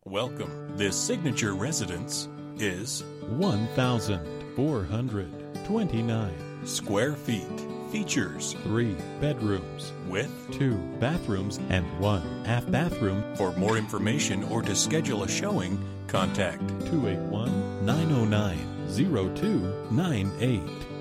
Welcome. This signature residence is 1,429 square feet. Features 3 bedrooms with 2 bathrooms and 1 half bathroom. For more information or to schedule a showing, contact 281-909-0298.